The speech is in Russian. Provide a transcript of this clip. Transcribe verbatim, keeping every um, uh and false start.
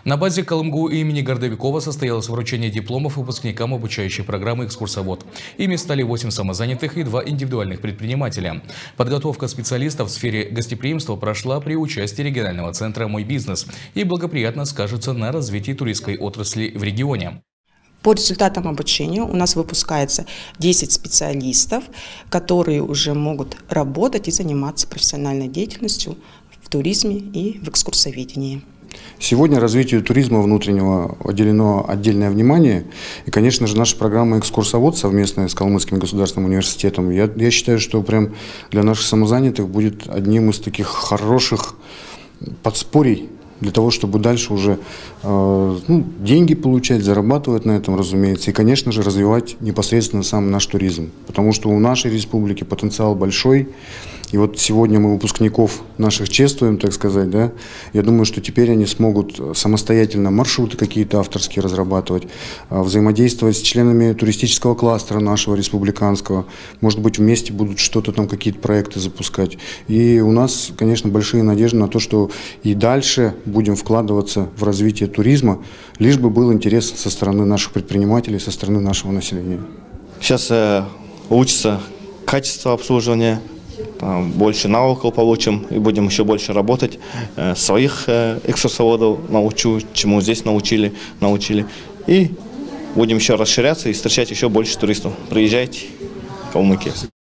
На базе КалмГУ имени Гордовикова состоялось вручение дипломов выпускникам обучающей программы «Экскурсовод». Ими стали восемь самозанятых и два индивидуальных предпринимателя. Подготовка специалистов в сфере гостеприимства прошла при участии регионального центра «Мой бизнес» и благоприятно скажется на развитии туристской отрасли в регионе. По результатам обучения у нас выпускается десять специалистов, которые уже могут работать и заниматься профессиональной деятельностью в туризме и в экскурсоведении. Сегодня развитию туризма внутреннего уделено отдельное внимание. И, конечно же, наша программа «Экскурсовод» совместная с Калмыцким государственным университетом, я, я считаю, что прям для наших самозанятых будет одним из таких хороших подспорий для того, чтобы дальше уже э, ну, деньги получать, зарабатывать на этом, разумеется, и, конечно же, развивать непосредственно сам наш туризм. Потому что у нашей республики потенциал большой. И вот сегодня мы выпускников наших чествуем, так сказать, да. Я думаю, что теперь они смогут самостоятельно маршруты какие-то авторские разрабатывать, взаимодействовать с членами туристического кластера нашего республиканского. Может быть, вместе будут что-то там, какие-то проекты запускать. И у нас, конечно, большие надежды на то, что и дальше будем вкладываться в развитие туризма, лишь бы был интерес со стороны наших предпринимателей, со стороны нашего населения. Сейчас э, учится качество обслуживания. Там больше навыков получим и будем еще больше работать. Э, своих э, экскурсоводов научу, чему здесь научили, научили. И будем еще расширяться и встречать еще больше туристов. Приезжайте в Калмыкию.